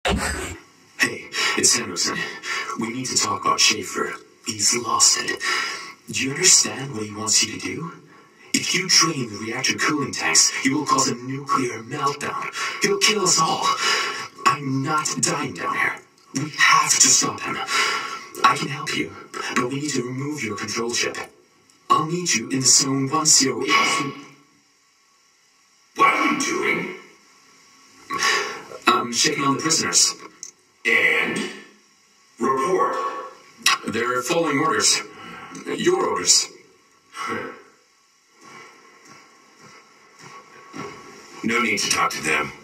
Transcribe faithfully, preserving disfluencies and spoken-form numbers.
Hey, it's Sanderson. We need to talk about Schaefer. He's lost it. Do you understand what he wants you to do? If you drain the reactor cooling tanks, he will cause a nuclear meltdown. He'll kill us all. I'm not dying down here. We have to stop him. I can help you, but we need to remove your control chip. I'll meet you in zone one zero eight. What are you doing? I'm checking on the prisoners. And? Report. They're following orders. Your orders. No need to talk to them.